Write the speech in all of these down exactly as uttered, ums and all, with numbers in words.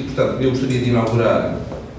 E, portanto, eu gostaria de inaugurar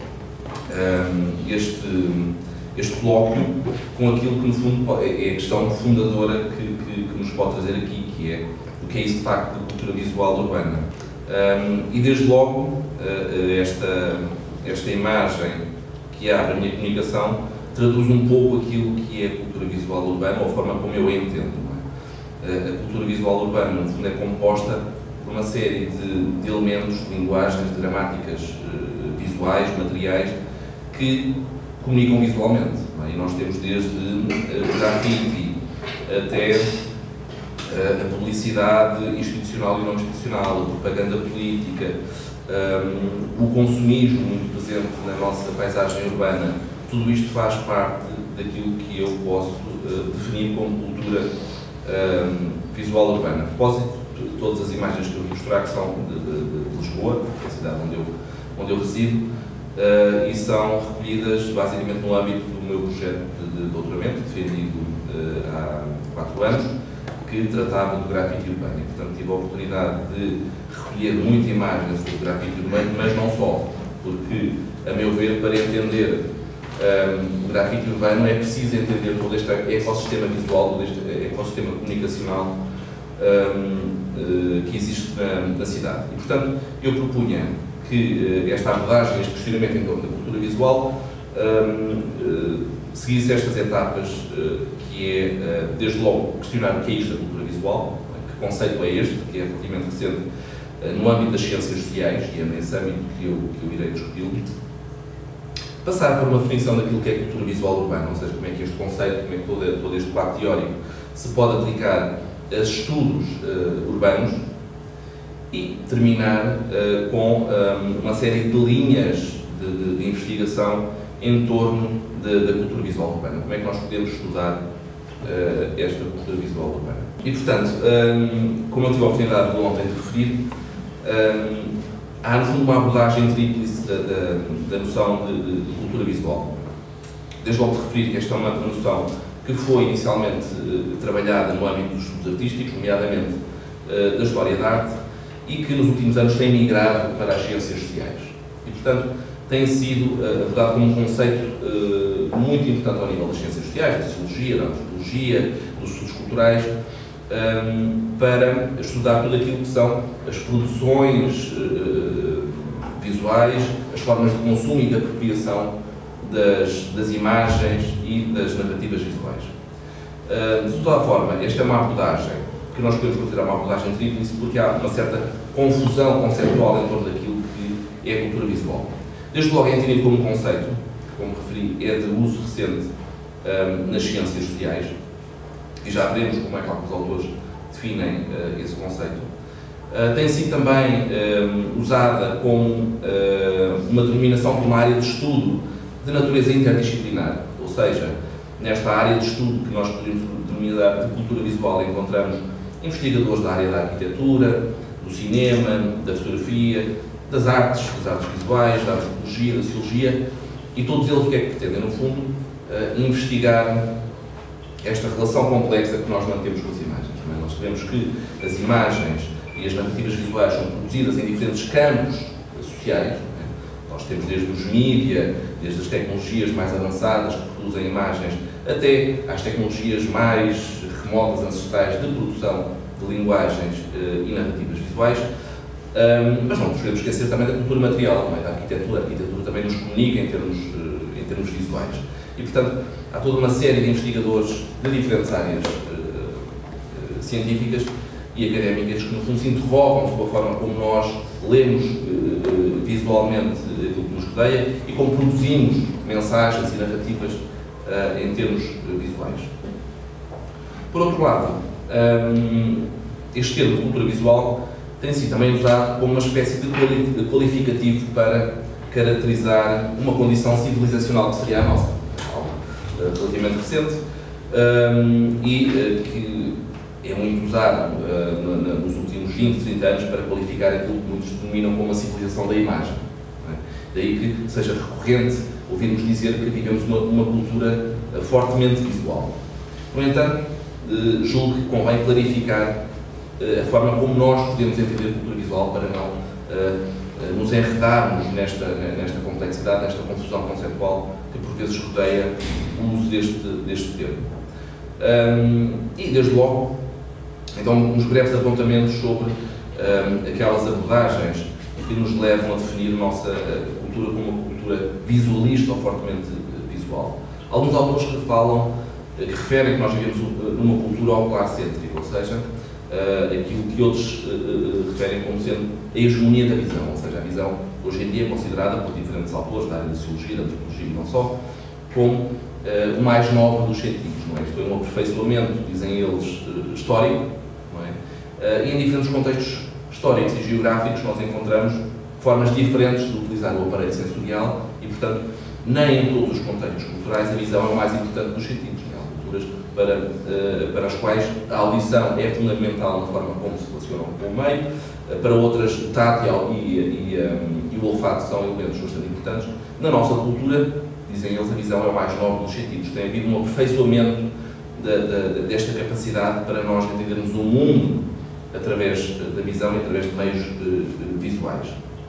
um, este, este colóquio com aquilo que, no fundo, é a questão fundadora que, que, que nos pode trazer aqui, que é o que é isso, de facto, de cultura visual urbana. Um, e, desde logo, uh, esta, esta imagem que abre a minha comunicação traduz um pouco aquilo que é a cultura visual urbana, ou a forma como eu a entendo. Não é? A cultura visual urbana, no fundo, é composta por uma série de, de elementos, de linguagens, de gramáticas uh, visuais, materiais, que comunicam visualmente. Não é? E nós temos desde uh, grafite até uh, a publicidade institucional e não institucional, a propaganda política, um, o consumismo muito presente na nossa paisagem urbana. Tudo isto faz parte daquilo que eu posso uh, definir como cultura uh, visual urbana. A propósito, todas as imagens que eu vou mostrar, que são de, de, de Lisboa, que é a cidade onde eu, onde eu resido, uh, e são recolhidas basicamente no âmbito do meu projeto de, de doutoramento, defendido uh, há quatro anos, que tratava do grafite urbano. E, portanto, tive a oportunidade de recolher muita imagem sobre o grafite urbano, mas não só, porque, a meu ver, para entender Um, o grafite urbano é preciso entender todo este ecossistema visual, todo este ecossistema comunicacional um, uh, que existe na, na cidade. E, portanto, eu propunha que uh, esta abordagem, este questionamento em torno da cultura visual, um, uh, seguisse estas etapas, uh, que é, uh, desde logo, questionar o que é isto da cultura visual, que conceito é este, que é relativamente recente uh, no âmbito das ciências sociais, e é nesse âmbito que eu, que eu irei discuti-lo. Passar por uma definição daquilo que é cultura visual urbana, ou seja, como é que este conceito, como é que todo, todo este quadro teórico se pode aplicar a estudos uh, urbanos, e terminar uh, com um, uma série de linhas de, de, de investigação em torno de, da cultura visual urbana. Como é que nós podemos estudar uh, esta cultura visual urbana? E, portanto, um, como eu tive a oportunidade de ontem de referir, um, há, no fundo, uma abordagem tríplice da, da, da noção de, de, de cultura visual. Desde logo de referir que esta é uma noção que foi inicialmente uh, trabalhada no âmbito dos estudos artísticos, nomeadamente uh, da história da arte, e que nos últimos anos tem migrado para as ciências sociais. E, portanto, tem sido uh, abordado como um conceito uh, muito importante ao nível das ciências sociais, da sociologia, da antropologia, dos estudos culturais, um, para estudar tudo aquilo que são as produções uh, visuais, as formas de consumo e de apropriação das, das imagens e das narrativas visuais. Uh, de toda a forma, esta é uma abordagem que nós podemos considerar uma abordagem tríplice, porque há uma certa confusão conceptual em torno daquilo que é a cultura visual. Desde logo é entendido como um conceito, que, como referi, é de uso recente um, nas ciências sociais, e já veremos como é que alguns autores definem uh, esse conceito. Uh, tem sido também um, usada como uh, uma denominação para uma área de estudo de natureza interdisciplinar, ou seja, nesta área de estudo que nós podemos denominar de cultura visual encontramos investigadores da área da arquitetura, do cinema, da fotografia, das artes, das artes visuais, da antropologia, da sociologia, e todos eles o que é que pretendem, no fundo, uh, investigar esta relação complexa que nós mantemos com as imagens. Não é? Nós sabemos que as imagens e as narrativas visuais são produzidas em diferentes campos sociais. Não é? Nós temos desde os mídia, desde as tecnologias mais avançadas que produzem imagens, até às tecnologias mais remotas, ancestrais de produção de linguagens uh, e narrativas visuais. Um, mas não nos podemos esquecer também da cultura material, não é? Da arquitetura. A arquitetura também nos comunica em termos, uh, em termos visuais. E, portanto, há toda uma série de investigadores de diferentes áreas uh, uh, científicas e académicas que, no fundo, se interrogam sobre a forma como nós lemos uh, visualmente aquilo que nos rodeia e como produzimos mensagens e narrativas uh, em termos uh, visuais. Por outro lado, um, este termo de cultura visual tem sido também usado como uma espécie de qualificativo para caracterizar uma condição civilizacional que seria a nossa, relativamente recente, um, e uh, que é muito usado uh, na, na, nos últimos vinte, trinta anos para qualificar aquilo que muitos denominam como a civilização da imagem. Não é? Daí que seja recorrente ouvirmos dizer que vivemos uma, uma cultura uh, fortemente visual. No entanto, uh, julgo que convém clarificar uh, a forma como nós podemos entender a cultura visual para não uh, nos enredarmos nesta, nesta complexidade, nesta confusão conceptual que por vezes rodeia o uso deste, deste termo. Um, e, desde logo, então, uns breves apontamentos sobre um, aquelas abordagens que nos levam a definir a nossa a cultura como uma cultura visualista ou fortemente visual. Alguns autores que falam, que referem que nós vivemos numa cultura ocular-cêntrica, ou seja, Uh, aquilo que outros uh, uh, referem como sendo a hegemonia da visão, ou seja, a visão hoje em dia é considerada por diferentes autores da área da sociologia, da antropologia e não só, como uh, o mais nobre dos sentidos, não é? Isto é um aperfeiçoamento, dizem eles, uh, histórico, não é? Uh, e em diferentes contextos históricos e geográficos nós encontramos formas diferentes de utilizar o aparelho sensorial e, portanto, nem em todos os contextos culturais a visão é o mais importante dos sentidos. Para, uh, para as quais a audição é fundamental na forma como se relacionam com o meio, uh, para outras, o tato e, e, um, e o olfato são elementos bastante importantes. Na nossa cultura, dizem eles, a visão é o mais nobre dos sentidos. Tem havido um aperfeiçoamento da, da, desta capacidade para nós entendermos o mundo através da visão e através de meios uh, visuais.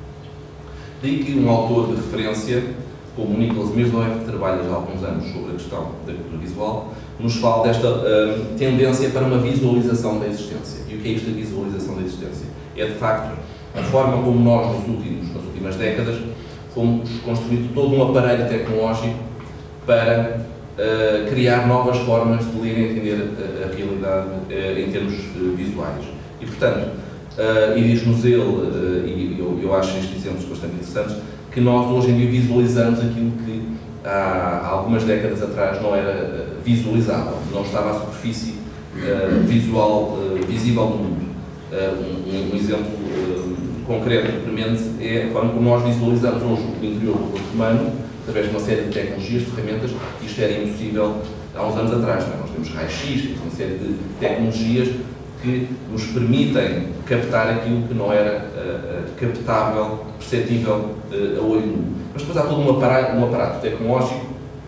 Daí que um autor de referência, como o Nicholas Miroslav, que trabalha já há alguns anos sobre a questão da cultura visual, nos fala desta uh, tendência para uma visualização da existência. E o que é isto da visualização da existência? É, de facto, a forma como nós, nos últimos, nas últimas décadas, fomos construindo todo um aparelho tecnológico para uh, criar novas formas de ler e entender a, a realidade uh, em termos uh, visuais. E, portanto, uh, e diz-nos ele, uh, e eu, eu acho estes exemplos bastante interessantes, que nós hoje em dia visualizamos aquilo que há, há algumas décadas atrás não era uh, visualizável, não estava à superfície uh, visual, uh, visível do mundo. Uh, um, um exemplo uh, concreto e premente é a forma como nós visualizamos hoje o interior do corpo humano, através de uma série de tecnologias, de ferramentas, que isto era impossível há uns anos atrás. Não é? Nós temos raio-x, temos uma série de tecnologias que nos permitem captar aquilo que não era uh, uh, captável, perceptível uh, a olho nu. Mas depois há todo um aparato, um aparato tecnológico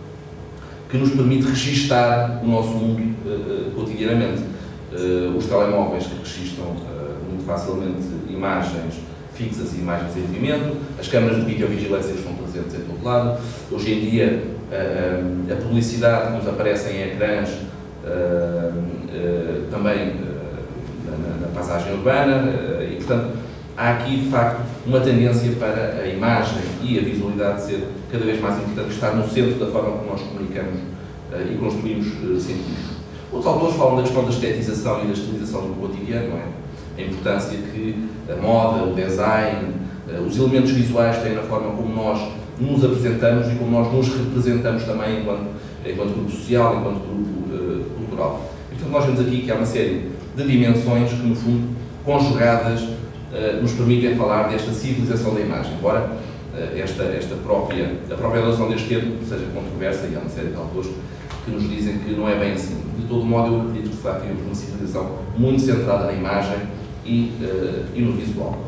que nos permite registar o nosso mundo uh, uh, cotidianamente. Uh, os telemóveis que registram uh, muito facilmente imagens fixas e imagens em movimento, as câmaras de videovigilância estão presentes em todo lado. Hoje em dia, uh, uh, a publicidade que nos aparece em ecrãs uh, uh, também uh, Na, na paisagem urbana, e portanto há aqui de facto uma tendência para a imagem e a visualidade ser cada vez mais importante, estar no centro da forma como nós comunicamos uh, e construímos uh, sentidos. Outros autores falam da questão da estetização e da estilização do cotidiano, não é? A importância que a moda, o design, uh, os elementos visuais têm na forma como nós nos apresentamos e como nós nos representamos também enquanto, enquanto grupo social, enquanto grupo uh, cultural. E portanto nós vemos aqui que há uma série de dimensões que, no fundo, conjugadas, uh, nos permitem falar desta civilização da imagem, embora uh, esta, esta própria, a própria adoção deste termo seja controversa, e há uma série de autores que nos dizem que não é bem assim. De todo modo, eu acredito que, de facto, temos uma civilização muito centrada na imagem e, uh, e no visual.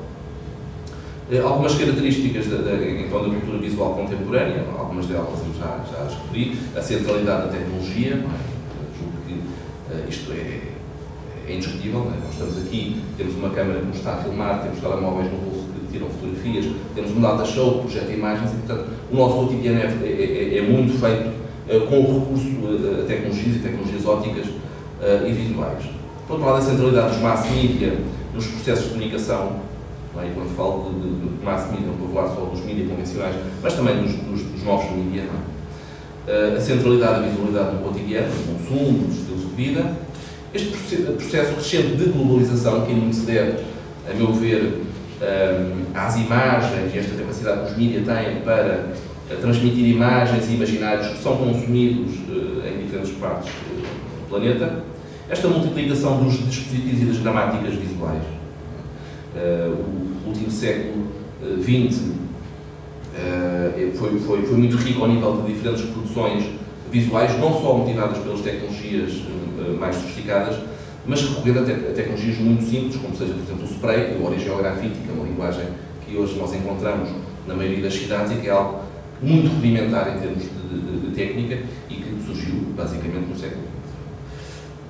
Uh, algumas características da, da, então, da cultura visual contemporânea, algumas delas eu já, já as referi, a centralidade da tecnologia, não é? Julgo que uh, isto é É indiscutível, não é? Nós estamos aqui, temos uma câmara que nos está a filmar, temos telemóveis no bolso que tiram fotografias, temos um data show que projeta imagens e, portanto, o nosso cotidiano é, é, é muito feito uh, com o recurso uh, a tecnologias e tecnologias ópticas uh, e visuais. Por outro lado, a centralidade dos mass media nos processos de comunicação, não é? E quando falo de, de, de mass media, não estou a falar só dos mídias convencionais, mas também dos, dos, dos novos mídias, não é? Uh, a centralidade da visualidade do cotidiano, do consumo, dos estilos de vida. Este processo crescente de globalização, que muito se deve, a meu ver, às imagens e esta capacidade que os mídias têm para transmitir imagens e imaginários que são consumidos em diferentes partes do planeta, esta multiplicação dos dispositivos e das gramáticas visuais. O último século vinte foi, foi, foi muito rico ao nível de diferentes produções visuais, não só motivadas pelas tecnologias mais sofisticadas, mas recorrendo a, te a tecnologias muito simples, como seja, por exemplo, o spray, a origem grafítica, uma linguagem que hoje nós encontramos na maioria das cidades e que é algo muito rudimentar em termos de, de, de técnica e que surgiu basicamente no século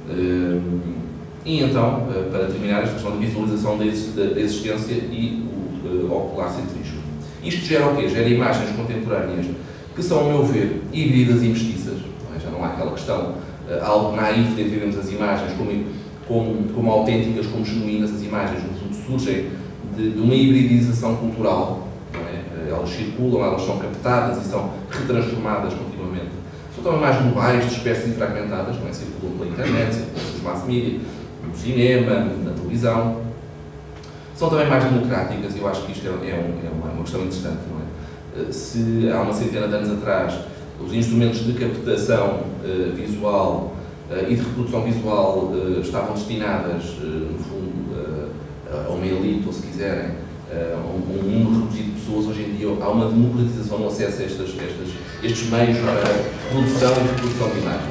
vinte. E então, para terminar, esta questão da visualização da existência e uh, ocular centrífugo. Isto gera o quê? Gera imagens contemporâneas que são, ao meu ver, híbridas e mestiças. Não é? Já não há aquela questão, uh, algo naif de entendermos as imagens como, como, como autênticas, como genuínas. As imagens, no fundo, surgem de, de uma hibridização cultural. Não é? Elas circulam, elas são captadas e são retransformadas continuamente. São também mais globais, dispersas e fragmentadas, não é? Circulam pela internet, circulam pelos mass media, no cinema, na televisão. São também mais democráticas, e eu acho que isto é, é, um, é uma, uma questão interessante, não é? Se há uma centena de anos atrás os instrumentos de captação uh, visual uh, e de reprodução visual uh, estavam destinadas, uh, no fundo, uh, a uma elite, ou se quiserem, uh, a um, um número reduzido de pessoas, hoje em dia há uma democratização no acesso a estas, estas, estes meios para produção e reprodução de imagem.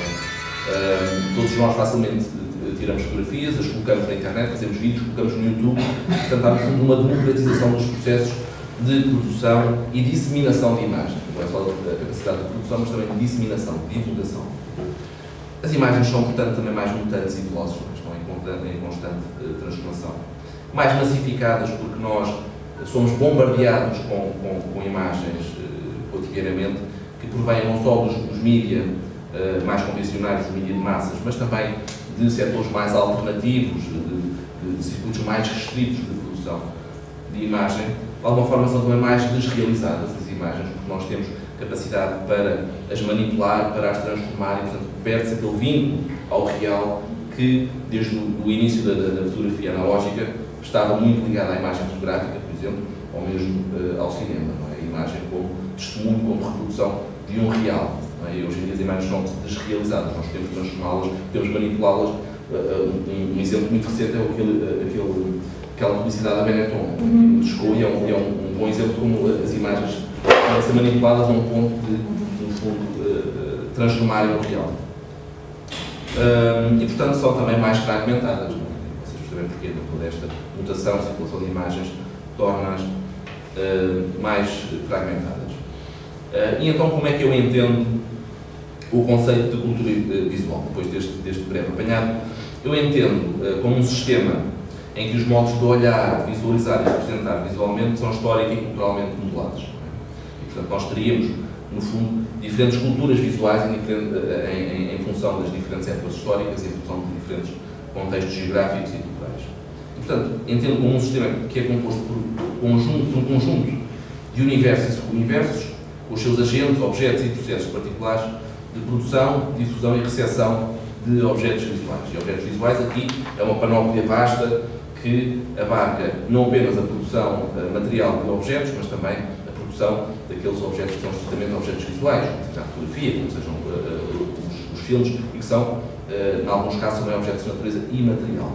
Uh, todos nós facilmente tiramos fotografias, as colocamos na internet, fazemos vídeos, colocamos no YouTube. Portanto, há uma democratização dos processos de produção e disseminação de imagens. Não é só a capacidade de produção, mas também de disseminação, de divulgação. As imagens são, portanto, também mais mutantes e velozes, mas estão em constante, em constante uh, transformação. Mais massificadas, porque nós somos bombardeados com, com, com imagens uh, cotidianamente, que provêm não só dos, dos mídia uh, mais convencionais, dos mídia de massas, mas também de setores mais alternativos, de, de, de circuitos mais restritos de produção de imagem. De alguma forma são também mais desrealizadas as imagens, porque nós temos capacidade para as manipular, para as transformar, e portanto perde-se aquele vínculo ao real que, desde o início da, da, da fotografia analógica, estava muito ligada à imagem fotográfica, por exemplo, ou mesmo uh, ao cinema. Não é? A imagem como testemunho, como reprodução de um real. E hoje em dia as imagens são desrealizadas, nós podemos transformá-las, podemos manipulá-las. Um, um exemplo muito recente é aquele, aquele, aquela publicidade da Benetton, uhum. que chegou, e é, um, é um, um bom exemplo de como as imagens podem ser manipuladas a um ponto de, no fundo, uh, transformarem o real. Um, e, portanto, são também mais fragmentadas. Não é? Vocês percebem porquê, toda esta mutação, circulação de imagens, torna-as uh, mais fragmentadas. Uh, e então, como é que eu entendo o conceito de cultura visual, depois deste, deste breve apanhado? Eu entendo uh, como um sistema em que os modos de olhar, visualizar e representar visualmente são histórica e culturalmente modulados. E, portanto, nós teríamos, no fundo, diferentes culturas visuais em, diferente, em, em, em função das diferentes épocas históricas e em função de diferentes contextos geográficos e culturais. E, portanto, entendo como um sistema que é composto por, conjunto, por um conjunto de universos e subuniversos, com os seus agentes, objetos e processos particulares de produção, difusão e recepção de objetos visuais. E objetos visuais aqui é uma panóplia vasta que abarca não apenas a produção uh, material de objetos, mas também a produção daqueles objetos que são justamente objetos visuais, como seja a fotografia, como sejam uh, os, os filmes, e que são, uh, em alguns casos, também objetos de natureza imaterial.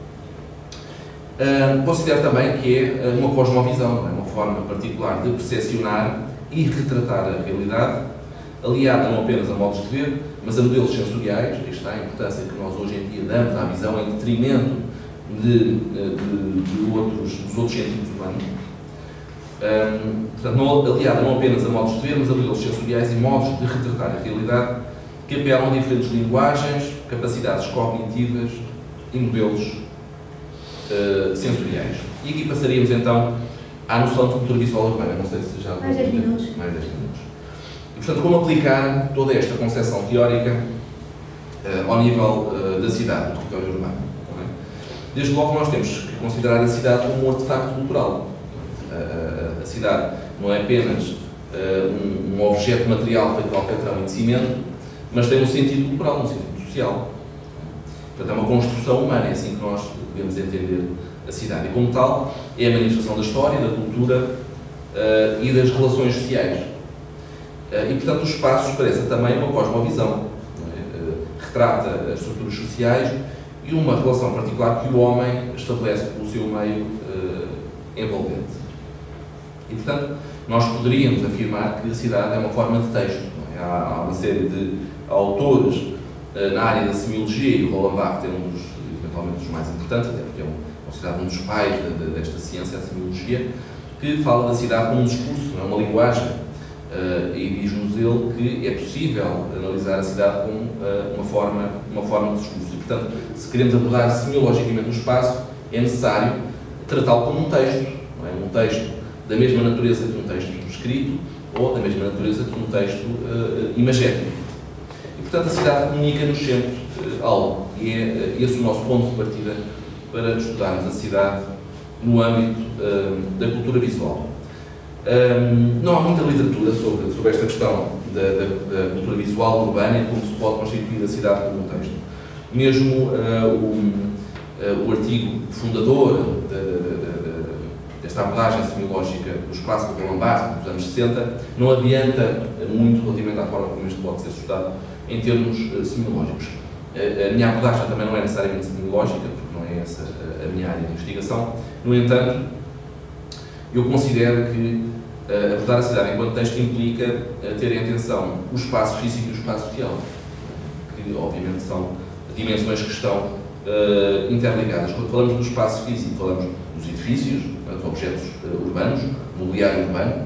Uh, considero também que é uma cosmovisão, é uma forma particular de percepcionar e retratar a realidade, aliada não apenas a modos de ver, mas a modelos sensoriais. Aí está a importância que nós hoje em dia damos à visão em detrimento de, de, de outros, dos outros sentidos humanos. Um, portanto, não, aliada não apenas a modos de ver, mas a modelos sensoriais e modos de retratar a realidade que apelam a diferentes linguagens, capacidades cognitivas e modelos uh, sensoriais. E aqui passaríamos então à noção de cultura visual urbana. Não sei se já... Mais dez minutos. Mais dez minutos. E, portanto, como aplicar toda esta concepção teórica uh, ao nível uh, da cidade, do território urbano? Não é? Desde logo nós temos que considerar a cidade como um artefacto cultural. Uh, uh, a cidade não é apenas uh, um, um objeto material feito de alcatrão e de cimento, mas tem um sentido cultural, um sentido social. Portanto, é uma construção humana, é assim que nós devemos entender a cidade. E, como tal, é a manifestação da história, da cultura uh, e das relações sociais. Uh, e, portanto, os espaços parecem também uma cosmovisão. É? Uh, retrata as estruturas sociais e uma relação particular que o homem estabelece pelo seu meio uh, envolvente. E, portanto, nós poderíamos afirmar que a cidade é uma forma de texto. Não é? Há, há uma série de autores uh, na área da semiologia, e o Roland Barthes é um dos, eventualmente, dos mais importantes, até porque é um, considerado um dos pais de, de, desta ciência, a semiologia, que fala da cidade como um discurso, não é? Uma linguagem. Uh, e diz-nos ele que é possível analisar a cidade como uh, uma, forma, uma forma de discurso. E, portanto, se queremos abordar semiologicamente o espaço, é necessário tratá-lo como um texto. Não é? Um texto da mesma natureza que um texto escrito ou da mesma natureza que um texto uh, imagético. E, portanto, a cidade comunica-nos sempre uh, algo, e é uh, esse o nosso ponto de partida para estudarmos a cidade no âmbito uh, da cultura visual. Um, não há muita literatura sobre, sobre esta questão da, da, da cultura visual urbana e como se pode constituir a cidade como um texto. Mesmo uh, o, uh, o artigo fundador de, de, de, desta abordagem semiológica do espaço do Roland Barthes, dos anos sessenta, não adianta muito relativamente à forma como isto pode ser estudado em termos uh, semiológicos. Uh, a minha abordagem também não é necessariamente semiológica, porque não é essa a, a minha área de investigação. No entanto, eu considero que uh, abordar a cidade enquanto texto implica uh, ter em atenção o espaço físico e o espaço social, que obviamente são dimensões que estão uh, interligadas. Quando falamos do espaço físico, falamos dos edifícios, dos objetos uh, urbanos, mobiliário urbano,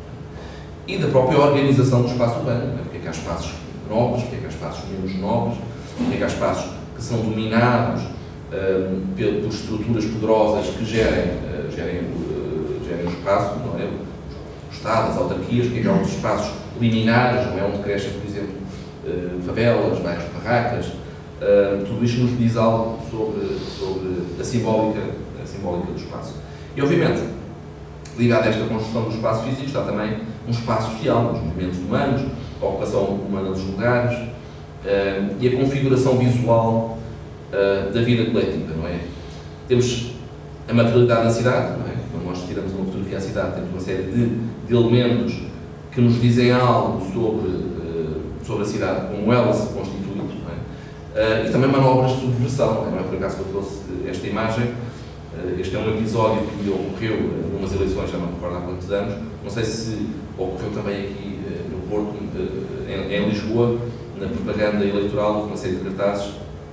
e da própria organização do espaço urbano. Né? Porque é que há espaços nobres, porque é que há espaços menos nobres, porque é que há espaços que são dominados uh, por, por estruturas poderosas que gerem, uh, gerem, uh, gerem o espaço, não é? O Estado, as autarquias, porque é que há outros espaços liminares, não é? Onde crescem, por exemplo, uh, favelas, bairros de barracas. Uh, tudo isto nos diz algo sobre, sobre a, simbólica, a simbólica do espaço. E, obviamente, ligado a esta construção do espaço físico, está também um espaço social, os movimentos humanos, a ocupação humana dos lugares uh, e a configuração visual uh, da vida coletiva, não é? Temos a materialidade da cidade, não é? Quando nós tiramos uma fotografia à cidade, temos uma série de, de elementos que nos dizem algo sobre, uh, sobre a cidade, como ela se constitui. Uh, e também manobras de subversão, não é por acaso que eu trouxe esta imagem. Uh, este é um episódio que ocorreu uh, numas eleições, já não me recordo há quantos anos, não sei se ocorreu também aqui uh, no Porto, uh, em, em Lisboa, na propaganda eleitoral, houve uma série de cartazes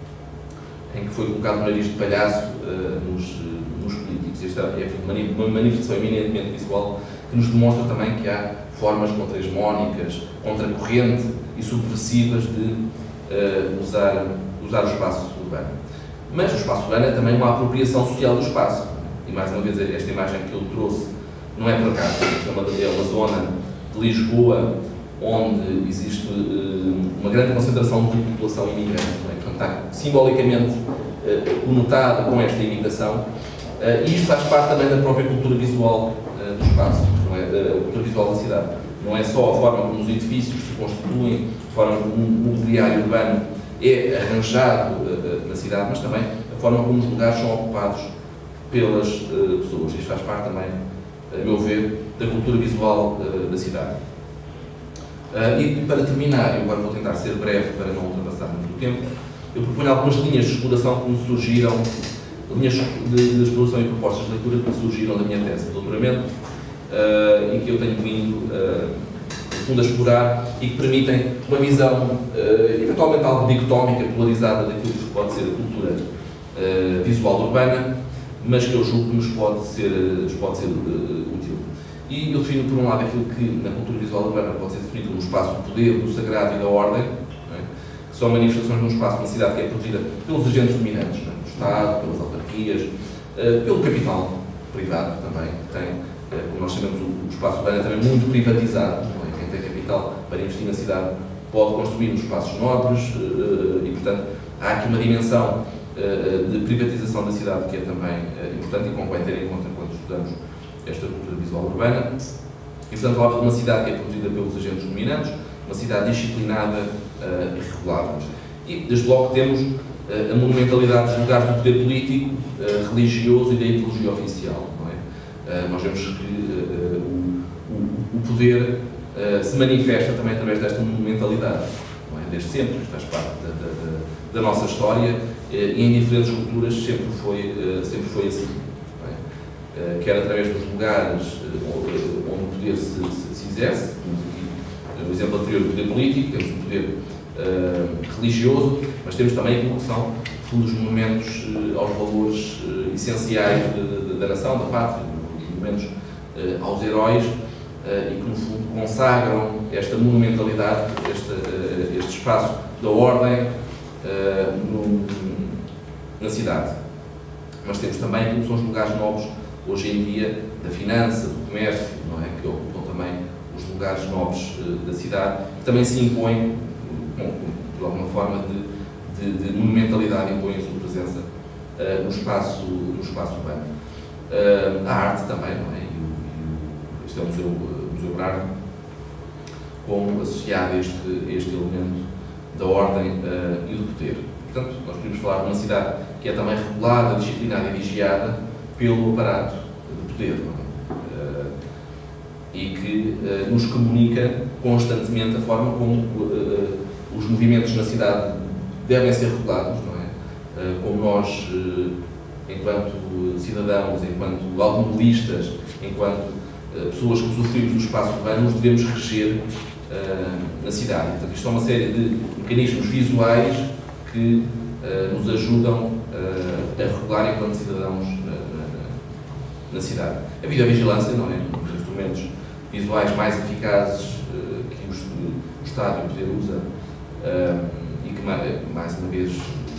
em que foi colocado o nariz de palhaço uh, nos, uh, nos políticos. Esta é uma manifestação eminentemente visual que nos demonstra também que há formas contra-hegemónicas, contra-corrente e subversivas de Uh, usar, usar o espaço urbano. Mas o espaço urbano é também uma apropriação social do espaço. E, mais uma vez, esta imagem que eu trouxe não é por acaso. É uma, é uma zona de Lisboa onde existe uh, uma grande concentração de população imigrante. Não é? Portanto, está simbolicamente uh, conotado com esta imigração. Uh, e isto faz parte também da própria cultura visual uh, do espaço, não é? Uh, a cultura visual da cidade. Não é só a forma como os edifícios se constituem, a forma como o mobiliário urbano é arranjado uh, na cidade, mas também a forma como os lugares são ocupados pelas uh, pessoas. Isto faz parte também, a meu ver, da cultura visual uh, da cidade. Uh, e para terminar, eu agora vou tentar ser breve para não ultrapassar muito o tempo, eu proponho algumas linhas de exploração que me surgiram, linhas de, de exploração e propostas de leitura que me surgiram da minha tese de doutoramento, Uh, e que eu tenho vindo uh, fundo a explorar e que permitem uma visão uh, eventualmente algo dicotómica, polarizada daquilo que pode ser a cultura uh, visual urbana, mas que eu julgo que nos pode ser, nos pode ser uh, útil. E eu defino, por um lado, aquilo que na cultura visual urbana pode ser definido como um espaço do poder, do sagrado e da ordem, não é? Que são manifestações de um espaço, uma cidade que é produzida pelos agentes dominantes, não é? Do Estado, pelas autarquias, uh, pelo capital privado também, que tem, como nós chamamos, o espaço urbano é também muito privatizado, não é? Quem tem capital para investir na cidade pode construir nos espaços nobres e, portanto, há aqui uma dimensão de privatização da cidade que é também importante e convém ter em conta quando estudamos esta cultura visual urbana. E, portanto, falamos de uma cidade que é produzida pelos agentes dominantes, uma cidade disciplinada e regulada. E, desde logo, temos a monumentalidade dos lugares do poder político, religioso e da ideologia oficial. Uh, nós vemos que uh, o, o, o poder uh, se manifesta também através desta monumentalidade, não é? Desde sempre, isto faz parte da, da, da nossa história uh, e em diferentes culturas sempre foi, uh, sempre foi assim, não é? Uh, quer através dos lugares uh, onde o poder se, se, se exerce, aqui, no exemplo anterior, o poder político, temos o poder uh, religioso, mas temos também aquilo que são os monumentos uh, aos valores uh, essenciais de, de, da nação, da pátria, monumentos uh, aos heróis uh, e que, no fundo, consagram esta monumentalidade, este, uh, este espaço da ordem uh, no, na cidade. Mas temos também, como são os lugares novos, hoje em dia, da finança, do comércio, não é? Que ocupam também os lugares nobres da cidade, que também se impõem, bom, de alguma forma, de, de, de monumentalidade, impõem a sua presença uh, no, espaço, no espaço urbano. Uh, a arte também, não é? E o, e o, este é o Museu, uh, Museu Brardo, como associado a este, a este elemento da ordem uh, e do poder. Portanto, nós podemos falar de uma cidade que é também regulada, disciplinada e vigiada pelo aparato de poder, não é? Uh, e que uh, nos comunica constantemente a forma como uh, os movimentos na cidade devem ser regulados, não é? Uh, como nós, uh, enquanto cidadãos, enquanto automobilistas, enquanto uh, pessoas que usufruímos do espaço urbano, nos devemos reger uh, na cidade. Portanto, isto é uma série de mecanismos visuais que uh, nos ajudam uh, a regular enquanto cidadãos na, na, na cidade. A videovigilância, não é? Um dos instrumentos visuais mais eficazes uh, que os, o Estado e o poder usa uh, e que, mais uma vez,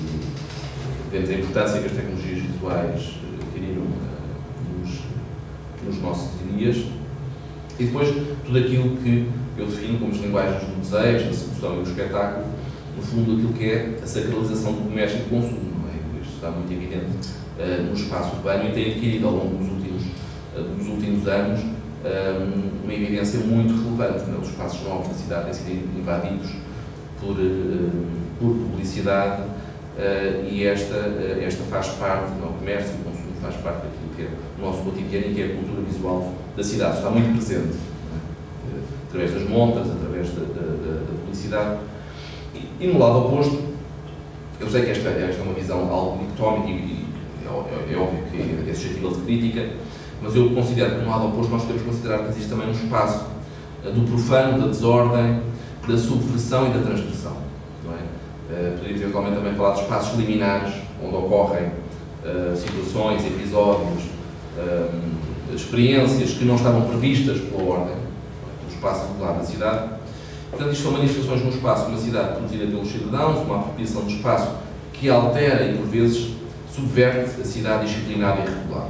vemos a importância que as tecnologias visuais adquiriram uh, nos, nos nossos dias. E depois, tudo aquilo que eu defino como as linguagens do desejo, da sedução e do espetáculo, no fundo, aquilo que é a sacralização do comércio e do consumo, não é? Isto está muito evidente uh, no espaço urbano e tem adquirido ao longo dos últimos, uh, dos últimos anos uh, uma evidência muito relevante. Não é? Os espaços novos da cidade têm sido invadidos por, uh, por publicidade uh, e esta, uh, esta faz parte, não, o comércio e o consumo faz parte daquilo que é o nosso cotidiano e que é a cultura visual da cidade. Está muito presente, não é? uh, através das montas, através da, da, da, da publicidade. E, e no lado oposto, eu sei que esta, esta é uma visão algo dicotómica e, e é, é, é óbvio que é suscetível de crítica, mas eu considero que no lado oposto nós temos que considerar que existe também um espaço uh, do profano, da desordem, da subversão e da transgressão. Não é? Uh, poderíamos eventualmente também falar de espaços liminares, onde ocorrem uh, situações, episódios, uh, experiências que não estavam previstas pela ordem, no espaço regular da cidade. Portanto, isto são manifestações no espaço de uma cidade produzida pelos cidadãos, uma apropriação de espaço que altera e, por vezes, subverte a cidade disciplinada e regulada.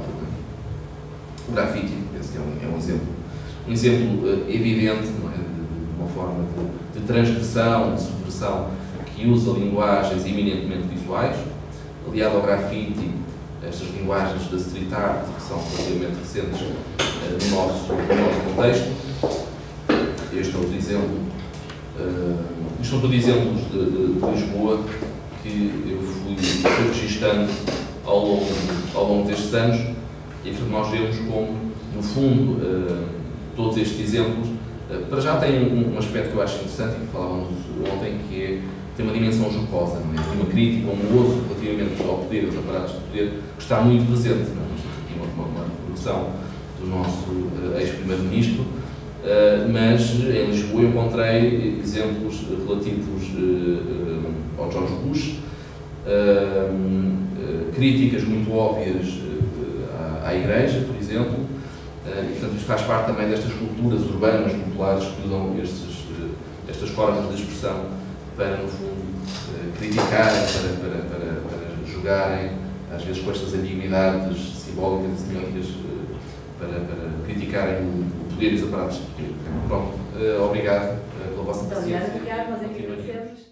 O grafite, penso que é um, é um exemplo, um exemplo uh, evidente, não é? de, de uma forma de, de transgressão, de subversão, que usa linguagens eminentemente visuais, aliado ao grafite, estas linguagens da street art, que são relativamente recentes uh, no, nosso, no nosso contexto. Este é outro exemplo. Uh, isto são todos exemplos de, de, de Lisboa que eu fui, fui registando ao longo, ao longo destes anos e portanto nós vemos como, no fundo, uh, todos estes exemplos, uh, para já têm um, um aspecto que eu acho interessante e que falávamos ontem, que é, tem uma dimensão jocosa, não é? Tem uma crítica, um gozo relativamente ao poder, aos aparatos de poder, que está muito presente. Não é? Nós temos aqui uma, uma, uma reprodução do nosso uh, ex-primeiro-ministro. Uh, mas em Lisboa eu encontrei exemplos relativos uh, uh, ao George Bush, uh, uh, críticas muito óbvias uh, à, à Igreja, por exemplo, uh, e portanto isto faz parte também destas culturas urbanas, populares, que usam estes, uh, estas formas de expressão para, no fundo, uh, criticarem, para, para, para, para jogarem, às vezes com estas ambiguidades simbólicas e semióticas, uh, para, para criticarem o poder e os aparatos de poder. Pronto, uh, obrigado uh, pela vossa paciência. Muito obrigada, Ricardo, nós é que agradecemos.